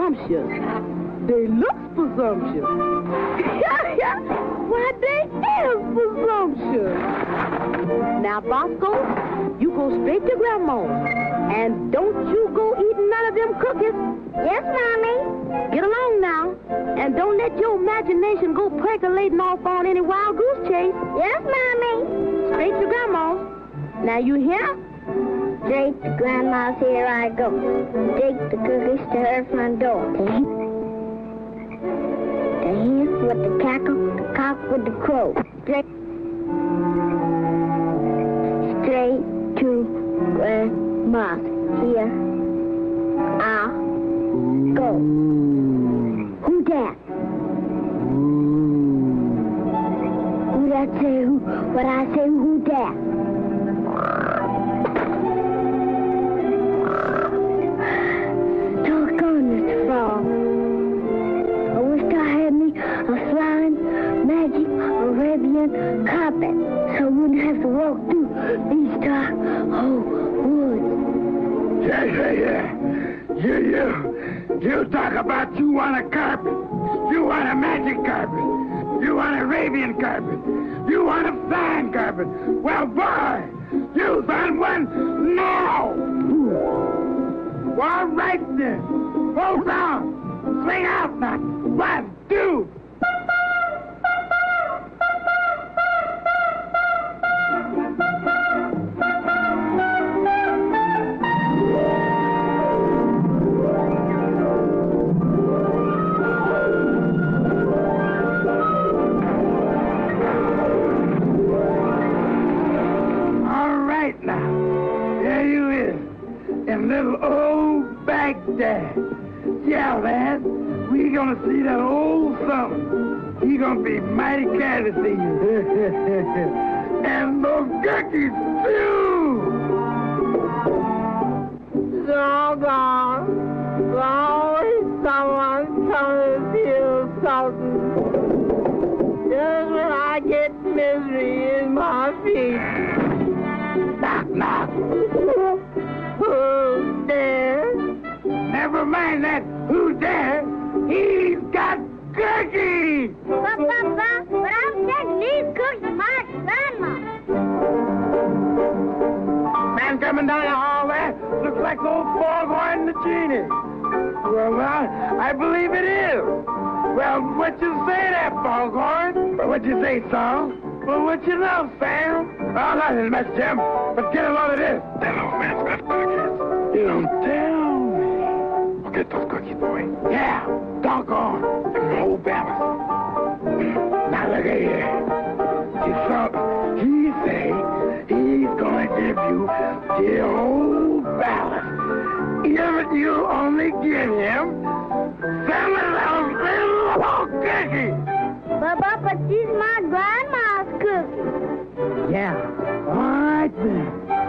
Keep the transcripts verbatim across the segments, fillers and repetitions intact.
presumptuous. They look presumptuous. Why, they is presumptuous. Now, Bosko, you go straight to Grandma. And don't you go eating none of them cookies. Yes, Mommy. Get along now. And don't let your imagination go percolating off on any wild goose chase. Yes, Mommy. Straight to Grandma's. Now, you hear? Straight to Grandma's, here I go. Take the cookies to her front door. The hen with the cackle, the cock with the crow. Straight, straight to Grandma's. Here I'll go. Who that? Who that say who? What I say who that? Doggone Mister Frog. I wish I had me a flying magic Arabian carpet so I wouldn't have to walk through these dark old woods. Yeah, yeah, yeah. You, you. You talk about you want a carpet. You want a magic carpet. You want an Arabian carpet. You want a flying carpet. Well, boy, you found one now. All right, then. Hold on. Swing out now. One, two. Little old Baghdad. Yeah, lad, we gonna see that old something. He gonna be mighty glad to see you. And those cookies, too! Doggone. There's always someone coming to steal something. Just when I get misery in my feet. Knock, knock. Who's there? Never mind that who's there. He's got cookies! But, Papa, but I'm taking these cookies to my grandma. Man coming down the hall there looks like old Foghorn and the Genie. Well, well, I believe it is. Well, what you say there, Foghorn? What you say, Saul? Well, what you know, Sam? Oh, nothing, Miss Jim. But get a load of this. That old man's got cookies. You don't tell me. Well, get those cookies, boy. Yeah, doggone. And the whole balance. Now, look at here. You saw, he say he's gonna give you the whole balance. If you only give him some of those little old cookies. But, Papa, these my grandma's cookies. Yeah, all right then.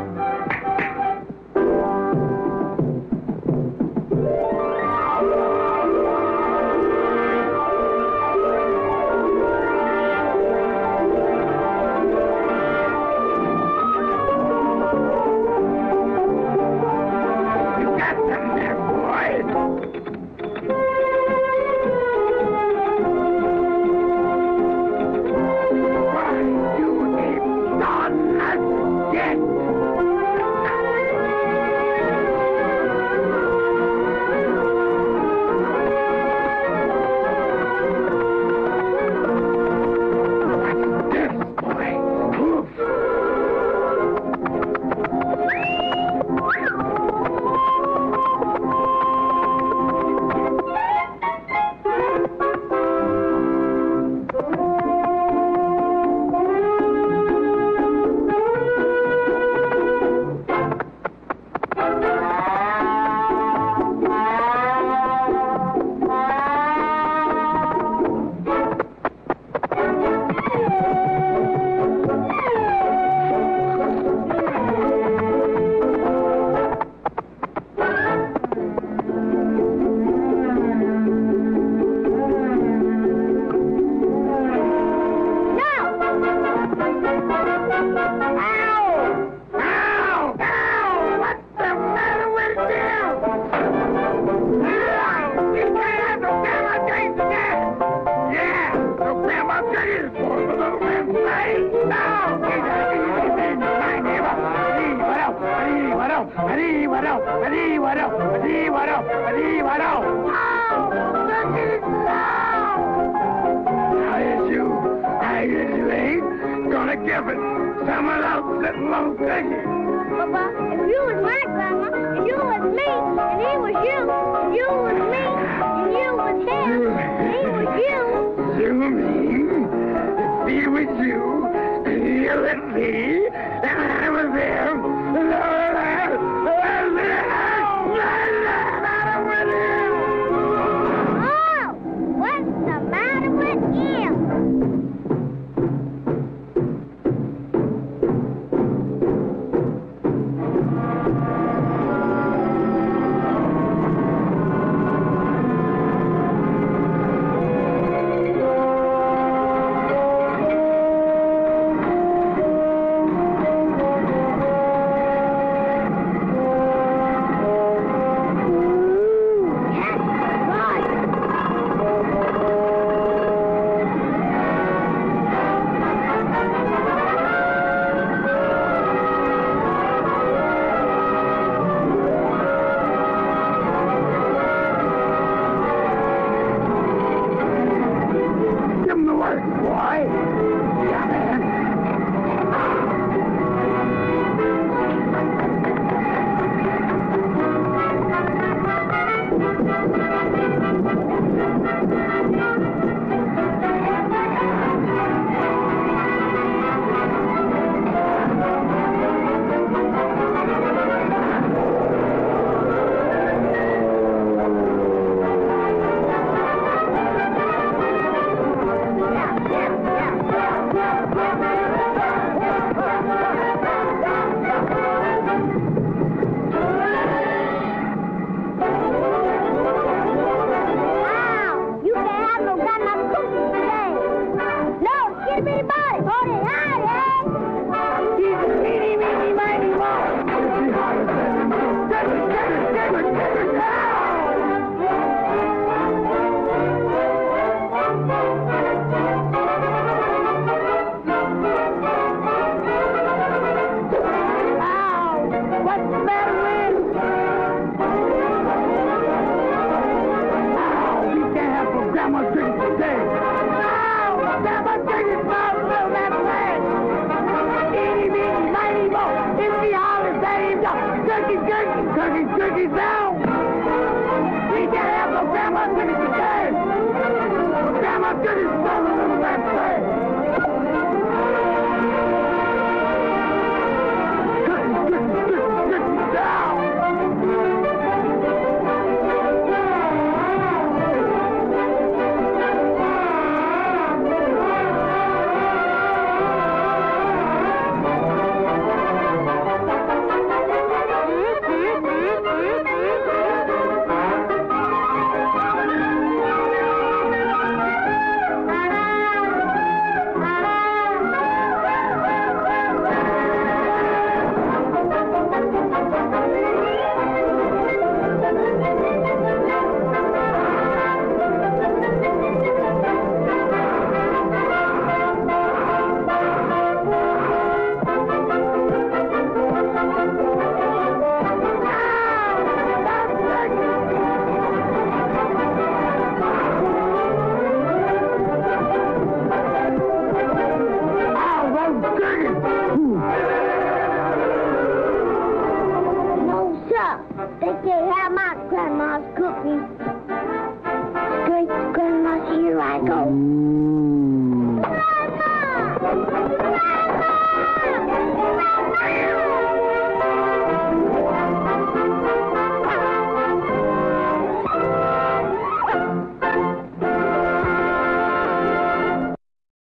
You got them there, boys. Why, you ain't done nothing. Now, here's you. I guess you ain't gonna give it. Someone else sitting on cookie. Papa, if you was my grandma, and you was me, and he was you, and you was me, and you was him, and he was you. You mean he was you, and you was me, and I was him. Oh, what's the matter with him? No, sir. They can't have my grandma's cookies.